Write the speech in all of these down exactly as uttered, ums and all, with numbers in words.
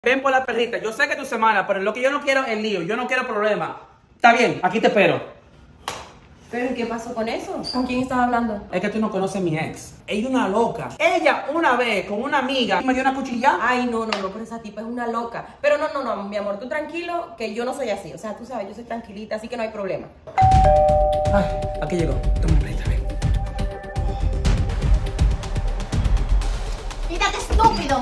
Ven por la perrita. Yo sé que tu semana, pero lo que yo no quiero es lío. Yo no quiero problema. Está bien, aquí te espero. ¿Pero qué pasó con eso? ¿Con quién estás hablando? Es que tú no conoces a mi ex. Ella es una loca. Ella una vez con una amiga me dio una cuchilla. Ay, no, no, no, pero esa tipa es una loca. Pero no, no, no, mi amor, tú tranquilo, que yo no soy así. O sea, tú sabes, yo soy tranquilita, así que no hay problema. Ay, aquí llegó. Toma un plate, ven. Mira qué estúpido.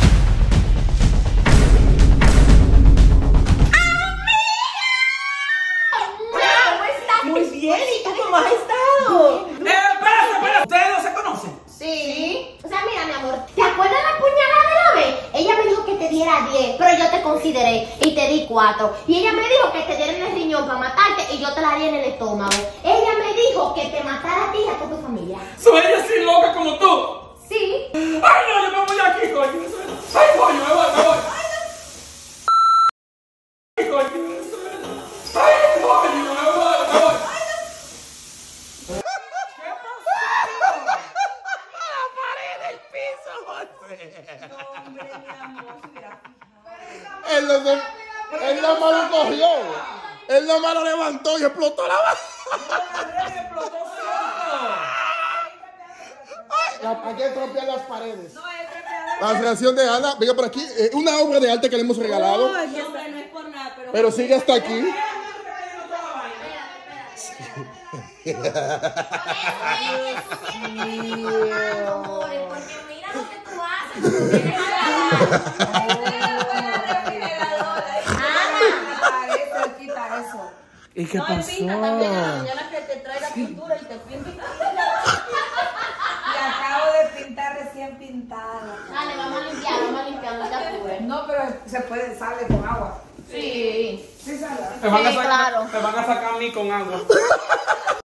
Muy bien, ¿y tú cómo has estado? ¡Eh, espérate, espérate! ¿Ustedes no se conocen? Sí. O sea, mira, mi amor, ¿te acuerdas la puñalada de la vez? Ella me dijo que te diera diez, pero yo te consideré y te di cuatro. Y ella me dijo que te diera en el riñón para matarte y yo te la di en el estómago. Ella me dijo que te matara a ti y a toda tu familia. ¿Soy ella así loca como tú? Sí. ¡Ay, no! Yo me voy de aquí, coño. ¡Ay, coño! Me voy, me voy. ¡Ay, coño! ¡Ay, coño! Me voy, me voy. Él, no se- él nada más lo cogió. Él nada más lo levantó y explotó la la, hay que tropear las paredes. La reacción de Ana, venga por aquí. eh, Una obra de arte que le hemos regalado. No, no es por nada, pero... Pero sigue hasta aquí. Amores, porque mira lo que tú haces. Tú tienes ¿Y qué No, él pasó? pinta también a la mañana que te trae la pintura y te pinta. Y acabo de pintar recién pintada. Dale, vamos a limpiar, vamos a limpiar, no te apures. No, pero se puede, sale con agua. Sí. Sí, sale. Me van a Sí, sacar, claro. me van a sacar a mí con agua.